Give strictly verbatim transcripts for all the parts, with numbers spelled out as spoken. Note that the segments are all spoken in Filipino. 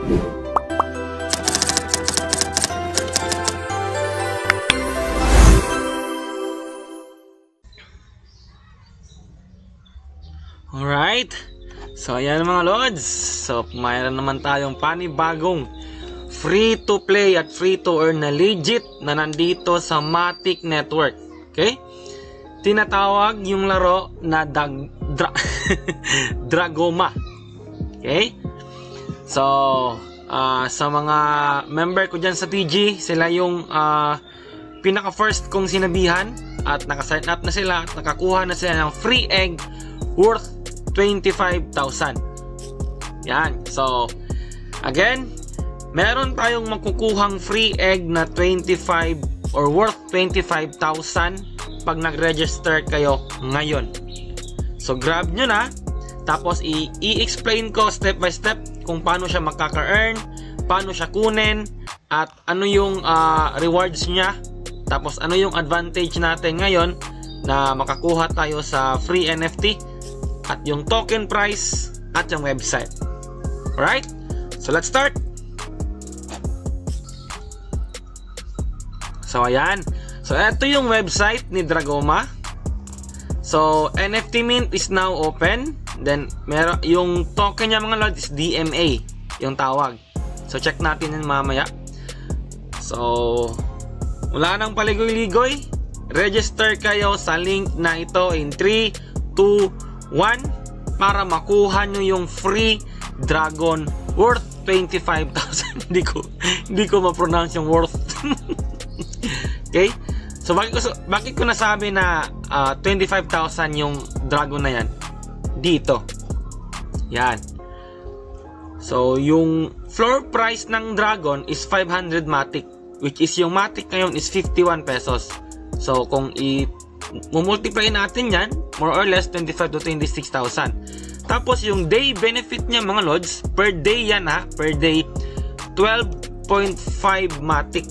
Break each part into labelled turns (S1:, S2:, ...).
S1: Alright, so ayan mga lods. So mayroon naman tayong panibagong free to play at free to earn na legit na nandito sa Matic Network. Okay, tinatawag yung laro na dag, dra, Dragoma. Okay, so uh, sa mga member ko dyan sa P G, sila yung uh, pinaka first kong sinabihan at naka-sign up na sila at nakakuha na sila ng free egg worth twenty-five thousand. Yan. So, again, meron tayong makukuhang free egg na twenty-five or worth twenty-five thousand pag nag-register kayo ngayon. So, grab nyo na. Tapos, i-explain ko step by step kung paano siya makaka-earn, paano siya kunin, at ano yung uh, rewards niya. Tapos, ano yung advantage natin ngayon na makakuha tayo sa free N F T, at yung token price, at yung website. Alright? So, let's start! So, ayan. So, ito yung website ni Dragoma. So, N F T Mint is now open. Then, meron, yung token niya mga lods is D M A, yung tawag. So, check natin yun mamaya. So, wala nang paligoy-ligoy. Register kayo sa link na ito in three, two, one para makuha nyo yung free dragon worth twenty-five thousand. Hindi ko hindi ko ma-pronounce yung worth. Okay? So bakit ko bakit ko nasabi na uh, twenty-five thousand yung dragon na yan? Dito. Yan. So yung floor price ng dragon is five hundred Matic, which is yung Matic ngayon is fifty-one pesos. So kung i multiply natin yan, more or less twenty-five to twenty-six thousand. Tapos yung day benefit niya mga lods, per day yan ha, per day twelve point five Matic.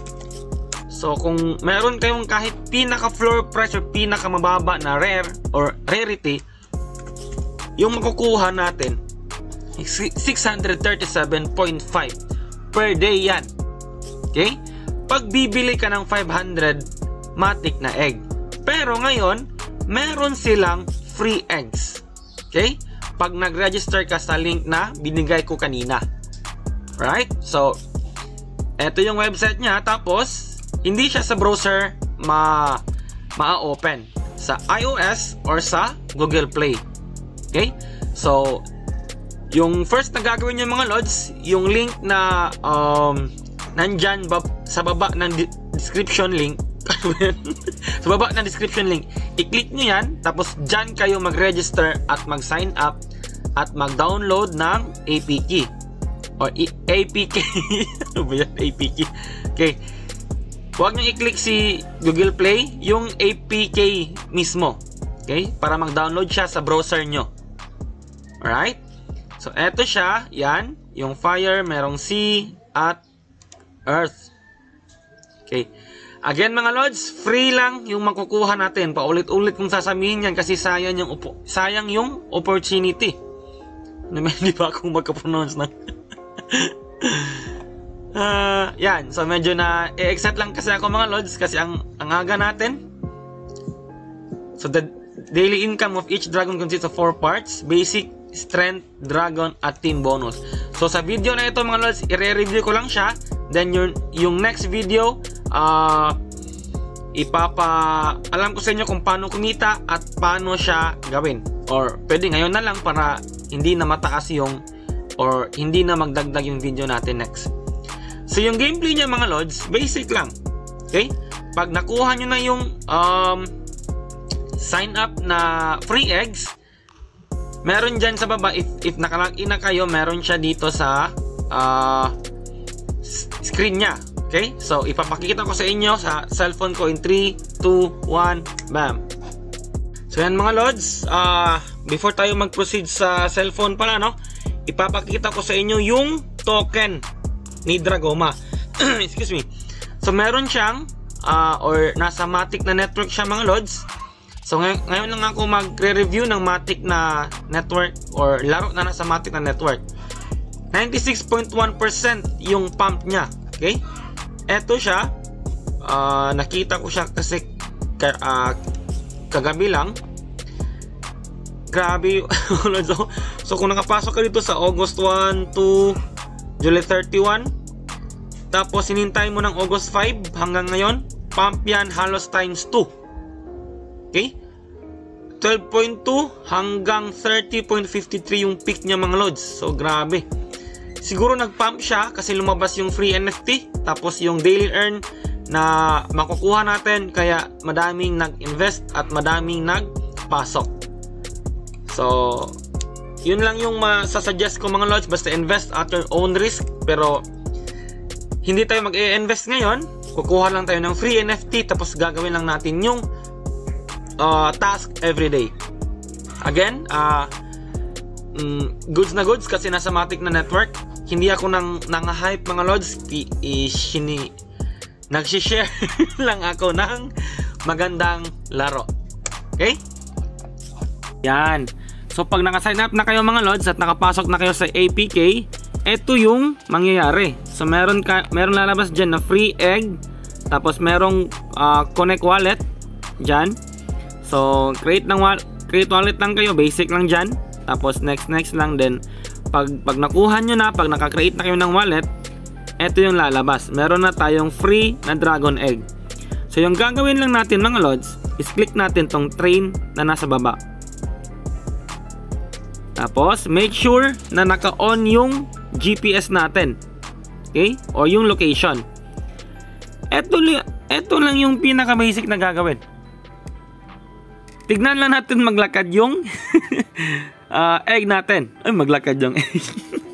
S1: So kung meron kayong kahit pinaka floor price or pinaka mababa na rare or rarity, yung makukuha natin six hundred thirty-seven point five per day yan. Okay? Pag bibili ka ng five hundred Matic na egg. Pero ngayon, meron silang free eggs. Okay? Pag nag-register ka sa link na binigay ko kanina. Right? So, eto yung website niya. Tapos, hindi siya sa browser ma ma-open. Sa iOS or sa Google Play. Okay? So, yung first na gagawin nyo mga lods, yung link na um, nandyan bab sa baba ng di description link, sa baba ng description link, i-click nyo yan, tapos dyan kayo mag-register at mag-sign up at mag-download ng A P K or A P K. Ano ba yan? A P K. Okay, huwag nyo i-click si Google Play, yung A P K mismo. Okay, para mag-download siya sa browser nyo. Alright, so eto siya, yan, yung fire, merong sea at earth. Okay, again mga lods, free lang yung makukuha natin. Paulit-ulit kong sasabihin yan kasi sayang yung, sayang yung opportunity. Hindi pa akong magka-pronounce na. uh, yan, so medyo na i-excite lang kasi ako mga lods kasi ang, ang aga natin. So the daily income of each dragon consists of four parts: basic, strength, dragon, at team bonus. So sa video na ito mga lods, i-review ko lang siya. Then yung, yung next video, uh, ipapa alam ko sa inyo kung paano kumita at paano siya gawin. Or pwede ngayon na lang para hindi na mataas yung or hindi na magdagdag yung video natin next. So yung gameplay niya mga lods, basic lang. Okay? Pag nakuha nyo na yung um, sign up na free eggs, meron dyan sa baba, if, if nakalagin na kayo, meron siya dito sa uh, screen niya. Okay? So, ipapakita ko sa inyo sa cellphone ko in three, two, one, bam. So, yan mga lods. Uh, before tayo mag-proceed sa cellphone pala, no? Ipapakita ko sa inyo yung token ni Dragoma. Excuse me. So, meron siyang, uh, or nasa Matic na network siya mga lods. So, ngay ngayon lang ako magre-review ng Matic na network or laro na nasa Matic na network. ninety-six point one percent yung pump niya. Okay? Eto siya. Uh, nakita ko siya kasi ka, uh, kagabi lang. Grabe. so, so kung nakapasok ka dito sa August one to July thirty-one, tapos hinintay mo ng August five hanggang ngayon, pump yan halos times two. Okay? twelve point two hanggang thirty point five three yung peak niya mga lods. So grabe. Siguro nag-pump siya kasi lumabas yung free N F T, tapos yung daily earn na makukuha natin, kaya madaming nag-invest at madaming nagpasok. So yun lang yung masasuggest ko mga lods. Basta invest at your own risk. Pero hindi tayo mag-i-invest ngayon. Kukuha lang tayo ng free N F T, tapos gagawin lang natin yung uh, task everyday. Again, uh, mm, goods na goods kasi nasa Matic na network. Hindi ako nang nang-hype mga lods. I-shini Nag-share lang ako ng magandang laro. Okay? Yan. So pag naka-sign up na kayo mga lods at nakapasok na kayo sa A P K, ito yung mangyayari. So meron ka, meron lalabas diyan na free egg, tapos merong uh, connect wallet diyan. So create ng wallet, create wallet lang kayo, basic lang diyan. Tapos next next lang din. Pag pag nakuha niyo na, pag naka-create na kayo ng wallet, ito yung lalabas. Meron na tayong free na dragon egg. So yung gagawin lang natin mga lods is click natin tong train na nasa baba. Tapos make sure na naka-on yung G P S natin. Okay? O yung location. Ito, ito lang yung pinaka-basic na gagawin. Tignan lang natin maglakad yung uh, egg natin. Ay, maglakad yung egg.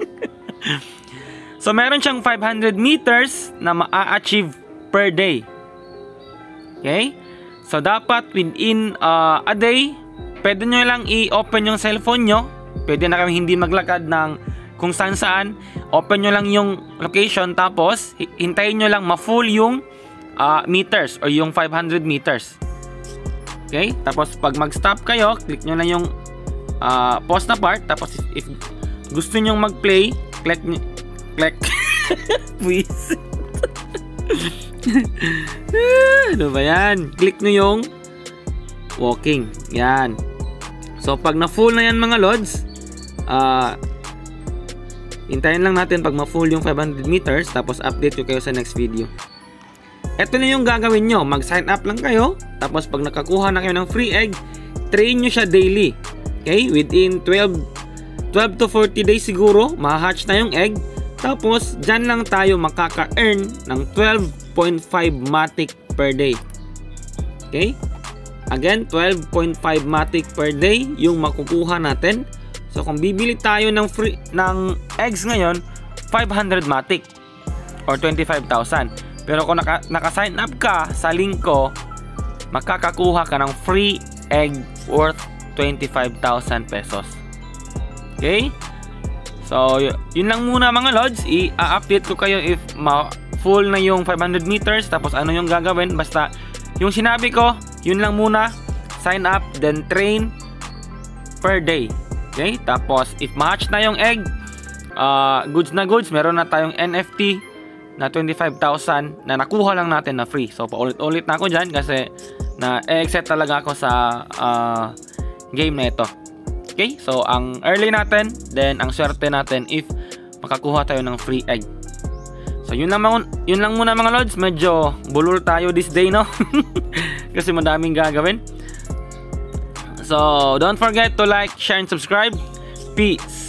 S1: So meron siyang five hundred meters na ma-achieve per day. Okay? So dapat within uh, a day, pwede nyo lang i-open yung cellphone nyo. Pwede na kami hindi maglakad ng kung saan saan. Open nyo lang yung location, tapos hintayin nyo lang ma-full yung uh, meters or yung five hundred meters. Okay? Tapos pag mag-stop kayo, click nyo lang yung uh, pause na part. Tapos if, if gusto nyo mag-play, click nyo click please. Ano ba yan? Click nyo yung walking. Yan. So pag na-full na yan mga lods, uh, hintayin lang natin pag ma-full yung five hundred meters, tapos update ko kayo sa next video. Ito na yung gagawin nyo. Mag-sign up lang kayo, tapos pag nakakuha na kayo ng free egg, train nyo siya daily. Okay? Within twelve to forty days siguro, ma-hatch na yung egg. Tapos, dyan lang tayo makaka-earn ng twelve point five Matic per day. Okay? Again, twelve point five Matic per day yung makukuha natin. So, kung bibili tayo ng free ng eggs ngayon, five hundred Matic or twenty-five thousand. Pero kung naka, naka-sign up ka sa link ko, makakakuha ka ng free egg worth twenty-five thousand pesos. Okay? So, yun lang muna mga lods. I-update ko kayo if ma-full na yung five hundred meters. Tapos ano yung gagawin. Basta yung sinabi ko, yun lang muna. Sign up, then train per day. Okay? Tapos if ma-hatch na yung egg, uh, goods na goods. Meron na tayong N F T na twenty-five thousand na nakuha lang natin na free. So paulit-ulit na ako dyan kasi na-excite talaga ako sa uh, game na ito. Okay, so ang early natin, then ang swerte natin if makakuha tayo ng free egg. So yun lang, yun lang muna mga lods. Medyo bulol tayo this day, no? Kasi madaming gagawin. So don't forget to like, share, and subscribe. Peace!